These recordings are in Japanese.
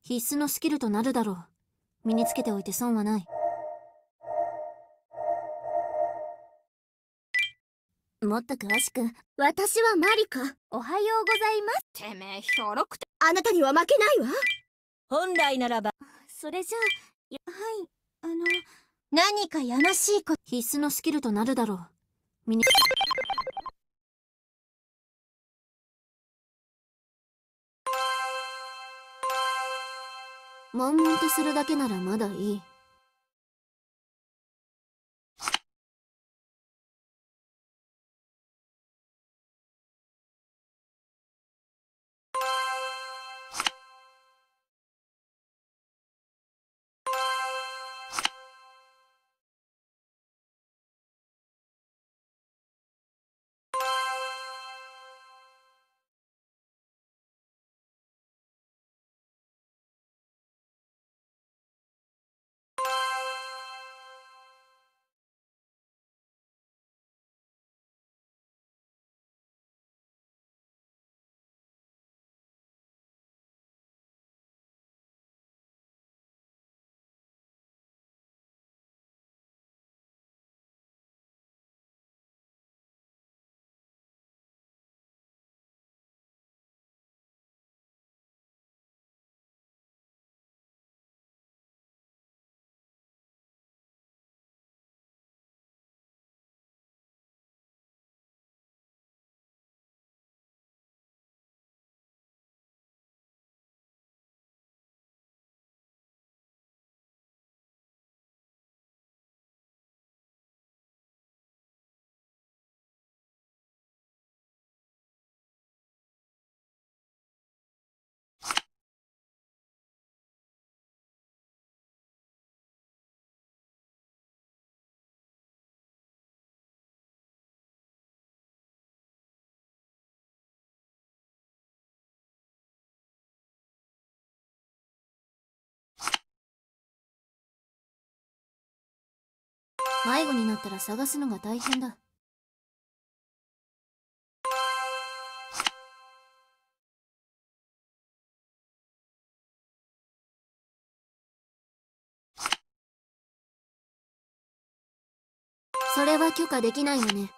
必須のスキルとなるだろう。身につけておいて損はない。もっと詳しく。 私はマリカ。おはようございます。 てめえひょろくて。 あなたには負けないわ。 本来ならば。 それじゃあ、はい、何かやましいこと。 必須のスキルとなるだろう。身に。悶々とするだけならまだいい。迷子になったら探すのが大変だ。それは許可できないわね。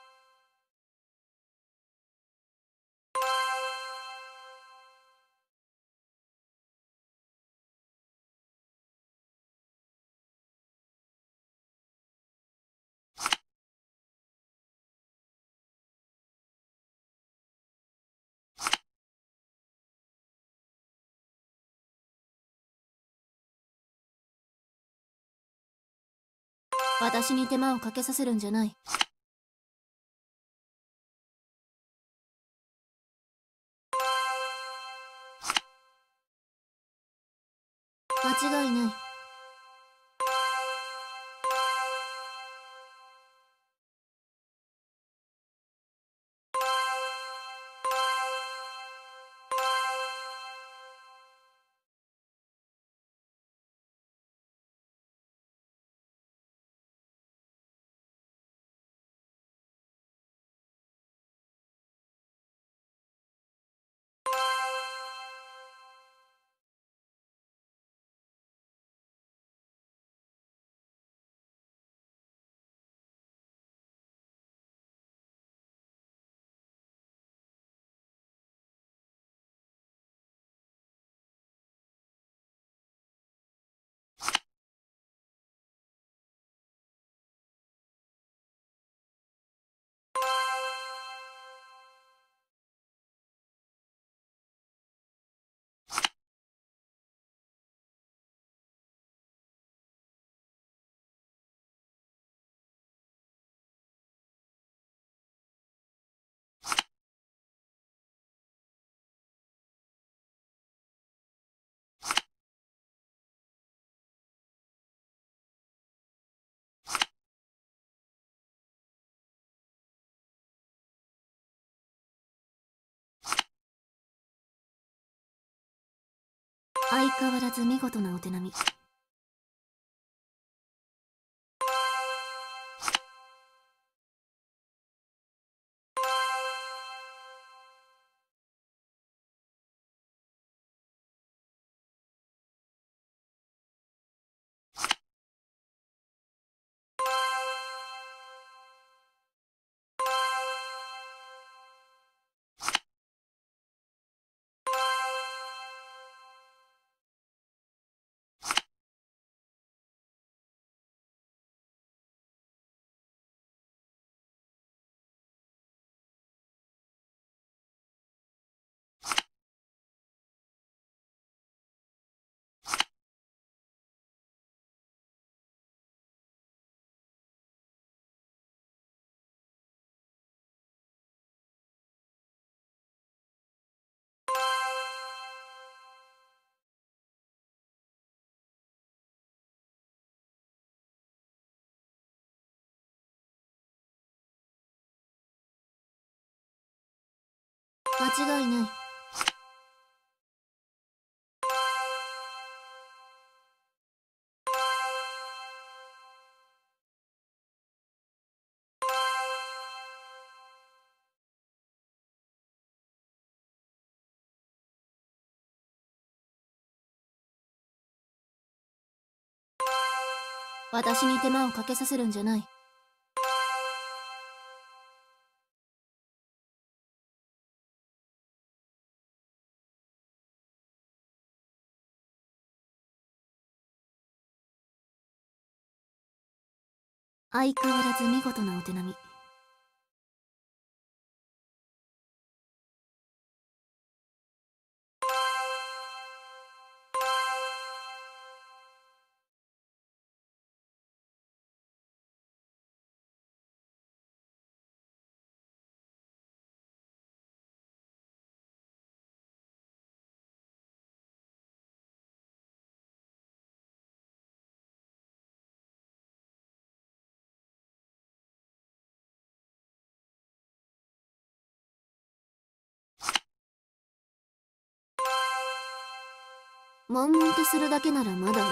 私に手間をかけさせるんじゃない。間違いない。相変わらず見事なお手並み。 間違いない。私に手間をかけさせるんじゃない。相変わらず見事なお手並み。悶々とするだけならまだいい。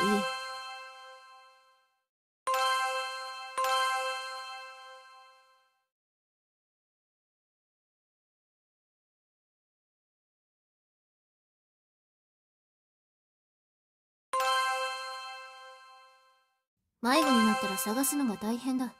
迷子になったら探すのが大変だ。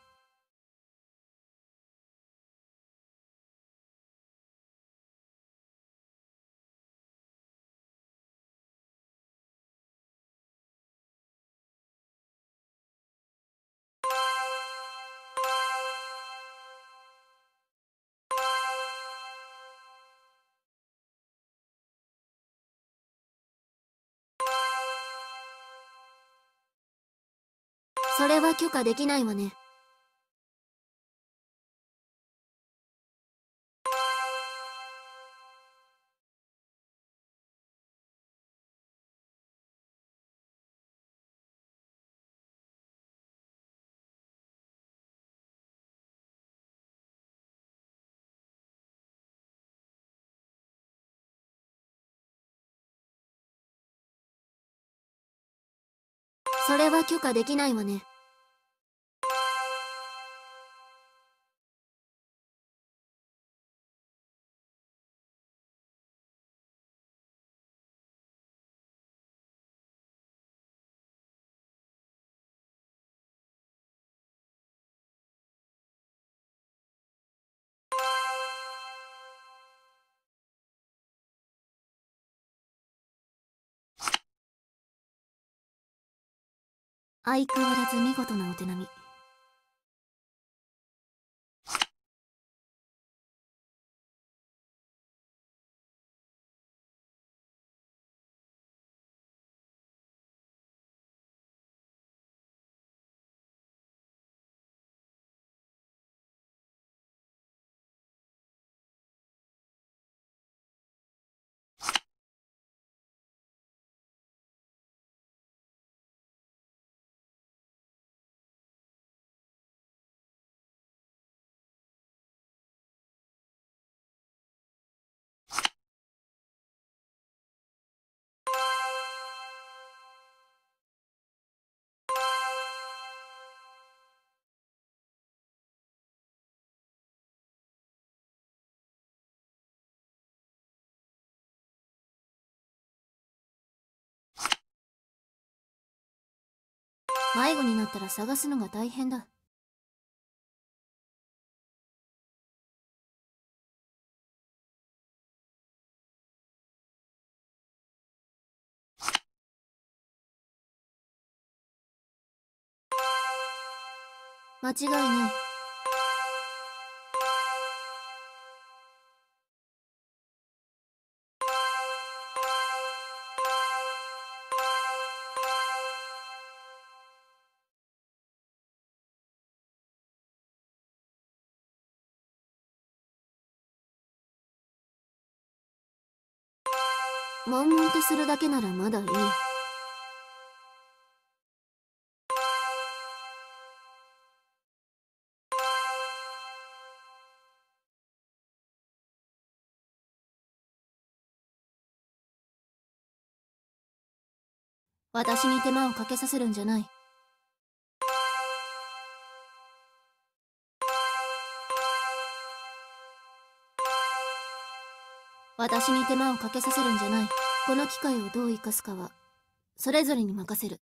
それは許可できないわね。それは許可できないわね。相変わらず見事なお手並み。迷子になったら探すのが大変だ。間違いない。悶々とするだけならまだいい。 私に手間をかけさせるんじゃない。私に手間をかけさせるんじゃない。この機会をどう生かすかはそれぞれに任せる。